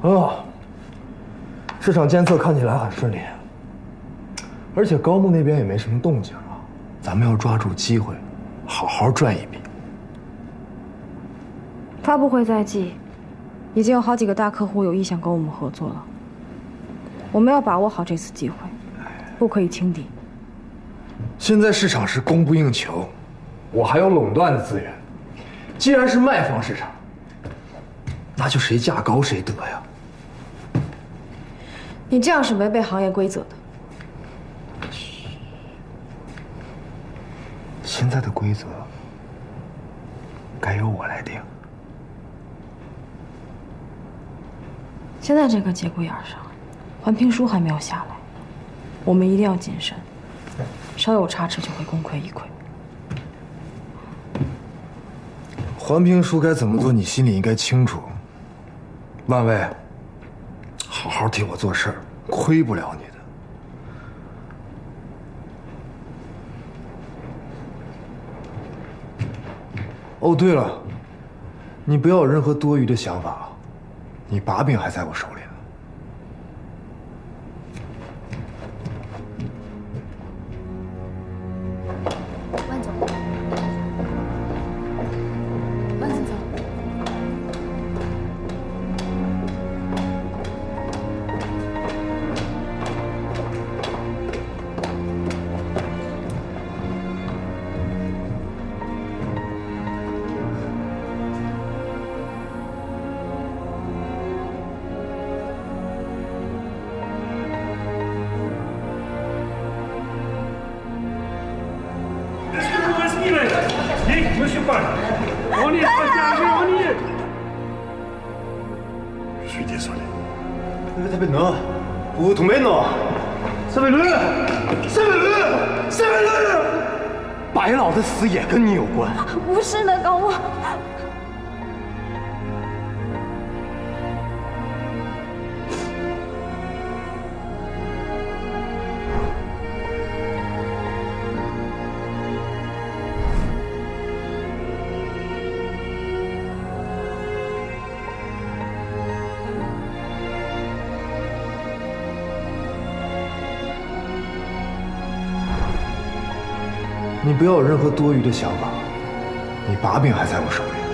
哦，市场监测看起来很顺利，而且高木那边也没什么动静啊。咱们要抓住机会，好好赚一笔。 发布会在即，已经有好几个大客户有意向跟我们合作了。我们要把握好这次机会，不可以轻敌。 现在市场是供不应求，我还有垄断的资源。既然是卖方市场，那就谁价高谁得呀。 你这样是违背行业规则的。 现在的规则该由我来定。 现在这个节骨眼上，环评书还没有下来，我们一定要谨慎，稍有差池就会功亏一篑。 环评书该怎么做，你心里应该清楚。万卫，好好替我做事儿，亏不了你的。哦，对了，你不要有任何多余的想法啊，你把柄还在我手里呢。 万总，万总。 我同没喏，300轮，白老的死也跟你有关。 不是的，高木。 你不要有任何多余的想法，你把柄还在我手里。